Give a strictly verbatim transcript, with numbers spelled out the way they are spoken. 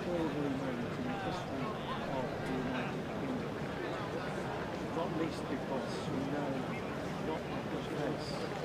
extraordinary moment in the history of the United Kingdom. Not least because we know not much case